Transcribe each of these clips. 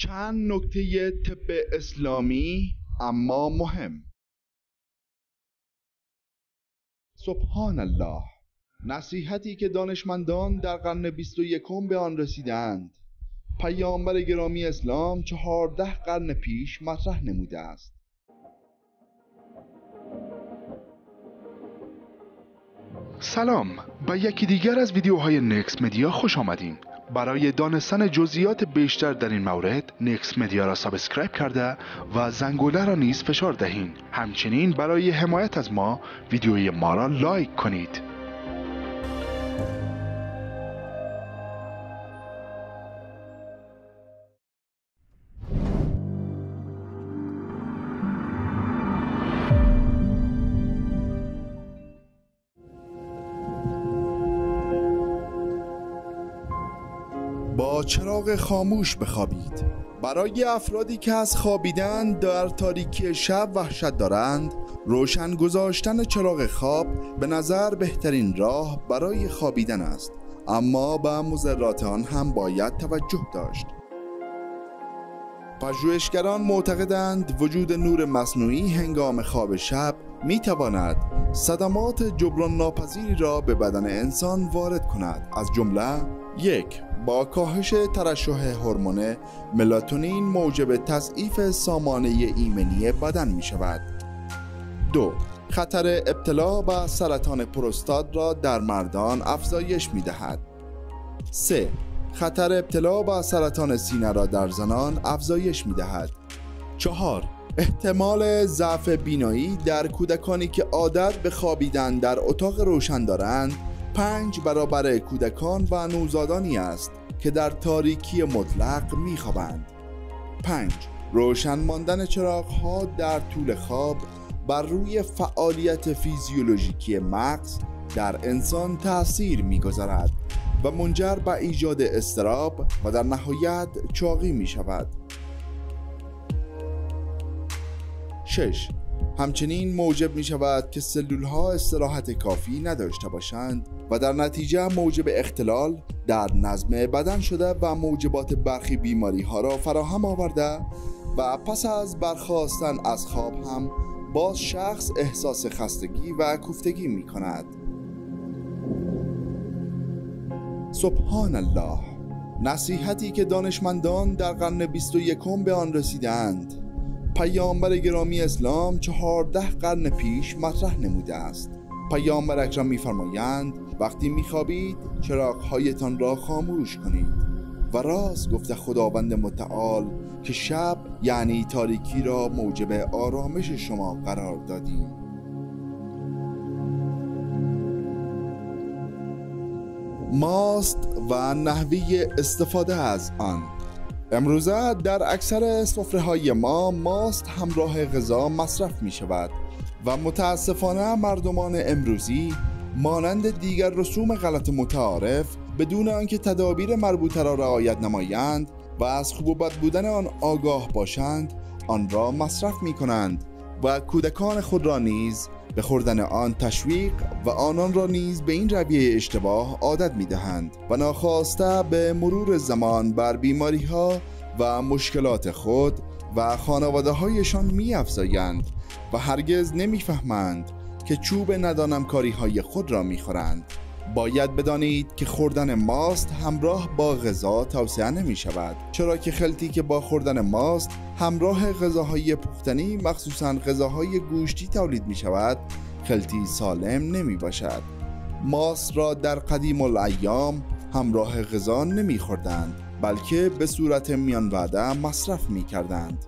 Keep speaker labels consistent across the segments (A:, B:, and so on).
A: چند نکته طب اسلامی اما مهم. سبحان الله، نصیحتی که دانشمندان در قرن 21 به آن رسیدند پیامبر گرامی اسلام 14 قرن پیش مطرح نموده است. سلام، به یکی دیگر از ویدیوهای نکس مدیا خوش آمدین. برای دانستن جزئیات بیشتر در این مورد نکس مدیا را سابسکرایب کرده و زنگوله را نیز فشار دهین. همچنین برای حمایت از ما ویدیوی ما را لایک کنید. با چراغ خاموش بخوابید. برای افرادی که از خوابیدن در تاریکی شب وحشت دارند، روشن گذاشتن چراغ خواب به نظر بهترین راه برای خوابیدن است، اما به مضرات آن هم باید توجه داشت. پژوهشگران معتقدند وجود نور مصنوعی هنگام خواب شب می تواند صدمات جبران ناپذیری را به بدن انسان وارد کند، از جمله: 1. با کاهش ترشح هورمون ملاتونین موجب تضعیف سامانه ایمنی بدن می شود. 2. خطر ابتلا به سرطان پروستات را در مردان افزایش می دهد. 3. خطر ابتلا به سرطان سینه را در زنان افزایش می دهد. 4. احتمال ضعف بینایی در کودکانی که عادت به خوابیدن در اتاق روشن دارند 5 برابر کودکان و نوزادانی است که در تاریکی مطلق می‌خوابند. 5. روشن ماندن چراغ‌ها در طول خواب بر روی فعالیت فیزیولوژیکی مغز در انسان تأثیر می‌گذارد و منجر به ایجاد اضطراب و در نهایت چاقی می‌شود. 6. همچنین موجب می شود که سلول ها استراحت کافی نداشته باشند و در نتیجه موجب اختلال در نظم بدن شده و موجبات برخی بیماری ها را فراهم آورده و پس از برخاستن از خواب هم باز شخص احساس خستگی و کوفتگی می کند. سبحان الله، نصیحتی که دانشمندان در قرن 21 به آن رسیدند پیامبر گرامی اسلام 14 قرن پیش مطرح نموده است. پیامبر اکرم می‌فرمایند وقتی می‌خوابید چراغ‌هایتان را خاموش کنید و راست گفته خداوند متعال که شب یعنی تاریکی را موجب آرامش شما قرار دادیم. ماست و نحوه استفاده از آن. امروزه در اکثر سفره‌های ما ماست همراه غذا مصرف می شود و متاسفانه مردمان امروزی مانند دیگر رسوم غلط متعارف بدون آنکه تدابیر مربوطه را رعایت نمایند و از خوب و بد بودن آن آگاه باشند آن را مصرف می کنند و کودکان خود را نیز به خوردن آن تشویق و آنان را نیز به این رویه اشتباه عادت می دهند و ناخواسته به مرور زمان بر بیماری ها و مشکلات خود و خانواده هایشان می افزایند و هرگز نمی فهمند که چوب ندانم کاری های خود را می خورند. باید بدانید که خوردن ماست همراه با غذا توصیه نمی شود، چرا که خلطی که با خوردن ماست همراه غذاهای پختنی مخصوصاً غذاهای گوشتی تولید می شود خلطی سالم نمی باشد. ماست را در قدیم الایام همراه غذا نمی خوردند بلکه به صورت میان وعده مصرف می کردند.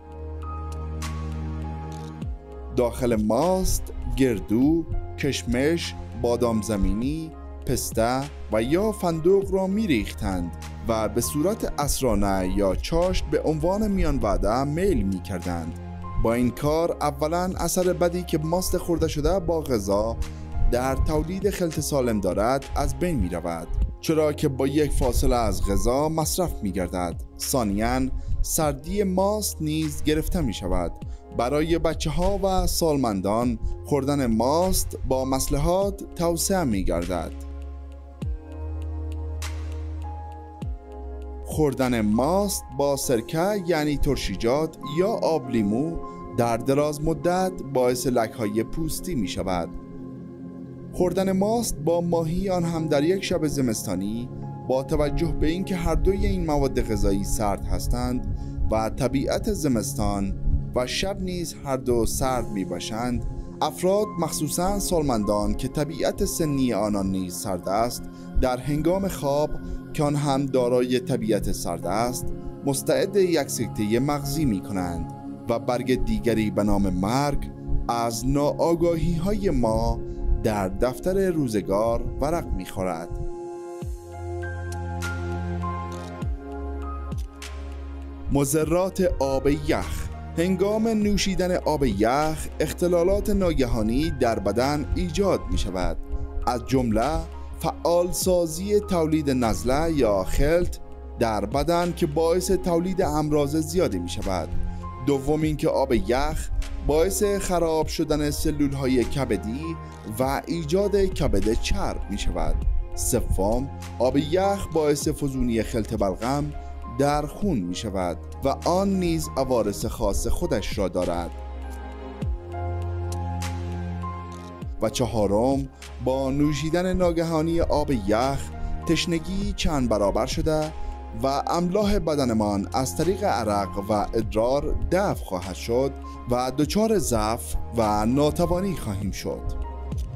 A: داخل ماست گردو، کشمش، بادام زمینی، پسته و یا فندق را می ریختند و به صورت عصرانه یا چاشت به عنوان میان وعده میل می کردند. با این کار اولا اثر بدی که ماست خورده شده با غذا در تولید خلط سالم دارد از بین می رود، چرا که با یک فاصله از غذا مصرف می گردد. ثانیاً سردی ماست نیز گرفته می شود. برای بچه ها و سالمندان خوردن ماست با مصلحات توصیه می گردد. خوردن ماست با سرکه یعنی ترشیجات یا آب لیمو در دراز مدت باعث لک‌های پوستی می شود. خوردن ماست با ماهی آن هم در یک شب زمستانی با توجه به اینکه هر دوی این مواد غذایی سرد هستند و طبیعت زمستان و شب نیز هر دو سرد می باشند، افراد مخصوصاً سالمندان که طبیعت سنی آنان نیز سرد است در هنگام خواب که آن هم دارای طبیعت سرد است مستعد یک سکته مغزی می کنند و برگ دیگری به نام مرگ از ناآگاهی های ما در دفتر روزگار ورق می خورد. مضرات آب یخ. هنگام نوشیدن آب یخ اختلالات ناگهانی در بدن ایجاد می شود، از جمله فعال سازی تولید نزله یا خلط در بدن که باعث تولید امراض زیادی می شود. دوم اینکه آب یخ باعث خراب شدن سلول های کبدی و ایجاد کبد چرب می شود. سوم، آب یخ باعث فزونی خلط بلغم در خون می شود و آن نیز عوارض خاص خودش را دارد. و چهارم، با نوشیدن ناگهانی آب یخ تشنگی چند برابر شده و املاح بدنمان از طریق عرق و ادرار دفع خواهد شد و دچار ضعف و ناتوانی خواهیم شد.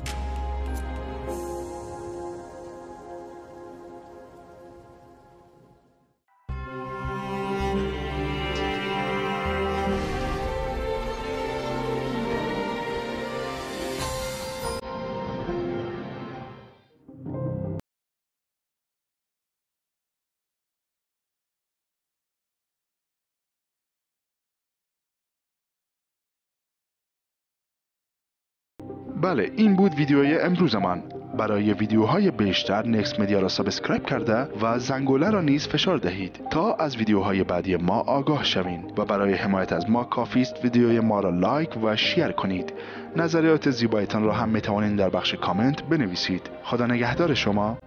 B: بله، این بود ویدیوی امروزمان. برای ویدیوهای بیشتر نکست مدیا را سابسکرایب کرده و زنگوله را نیز فشار دهید تا از ویدیوهای بعدی ما آگاه شوین و برای حمایت از ما کافی است ویدیوی ما را لایک و شیر کنید. نظریات زیبایتان را هم میتوانید در بخش کامنت بنویسید. خدا نگهدار شما.